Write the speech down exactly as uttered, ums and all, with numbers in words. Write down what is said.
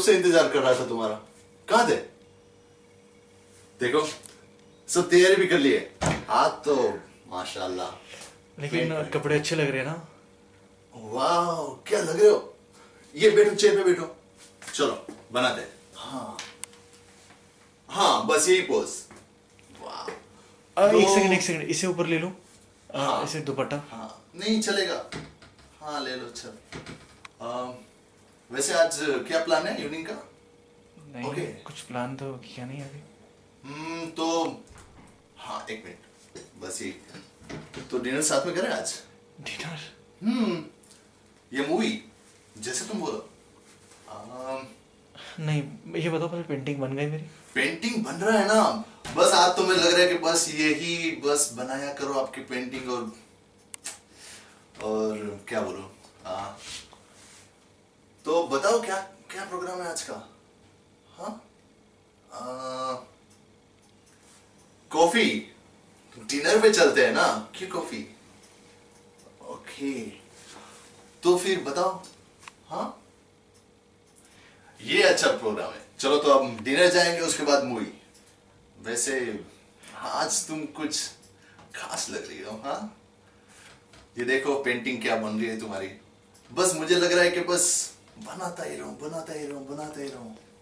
से इंतजार कर रहा था तुम्हारा। कहाँ थे? देखो सब तैयारी भी कर ली है। आज तो माशाल्लाह। लेकिन कपड़े अच्छे लग रहे हैं ना? वाह क्या लग रहे हो। ये बैठो, चेयर पे बैठो। चलो बनाते हैं। हाँ हाँ बस यही पोज। वाह तो... एक सेकंड एक सेकंड इसे ऊपर ले लो। हाँ, इसे दुपट्टा। हाँ नहीं चलेगा। हाँ ले लो। चल वैसे आज क्या प्लान है इवनिंग का? नहीं okay. कुछ प्लान तो किया नहीं अभी। हम्म तो हाँ एक मिनट बस ये तो डिनर साथ में करें आज। डिनर? हम्म ये मूवी जैसे तुम बोलो। आ, नहीं ये बताओ पहले पेंटिंग बन गई मेरी? पेंटिंग बन रहा है ना। बस आज तो मुझे लग रहा है कि बस यही बस बनाया करो आपकी पेंटिंग। और और क्या बोलो। आ, तो बताओ क्या क्या प्रोग्राम है आज का? हाँ कॉफी डिनर पे चलते हैं ना। क्यों कॉफी? ओके तो फिर बताओ। हाँ ये अच्छा प्रोग्राम है। चलो तो अब डिनर जाएंगे उसके बाद मूवी। वैसे आज तुम कुछ खास लग रही हो। हाँ ये देखो पेंटिंग क्या बन रही है तुम्हारी। बस मुझे लग रहा है कि बस बनाता ही रहूं बनाता ही रहूं बनाता ही रहूं।